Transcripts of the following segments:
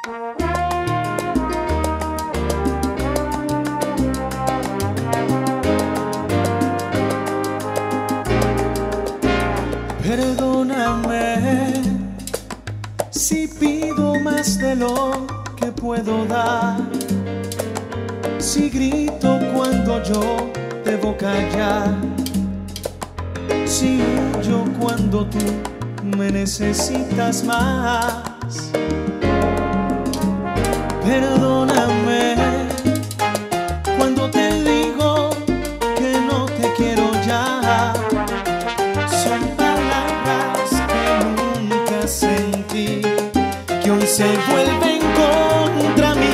Perdóname si pido más de lo que puedo dar, si grito cuando yo debo callar, si huyo cuando tú me necesitas más. Perdóname cuando te digo que no te quiero ya. Son palabras que nunca sentí, que hoy se vuelven contra mí.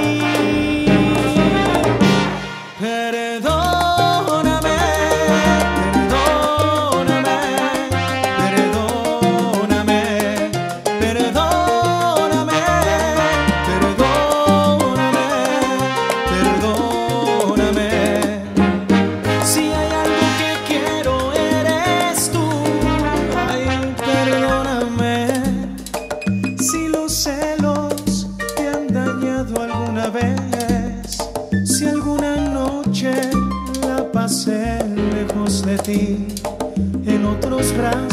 Perdóname, perdóname, perdóname, perdóname, perdóname, perdóname. Si hay algo que quiero eres tú. Ay, perdóname si los celos te han dañado alguna vez, si alguna noche la pasé lejos de ti en otros brazos.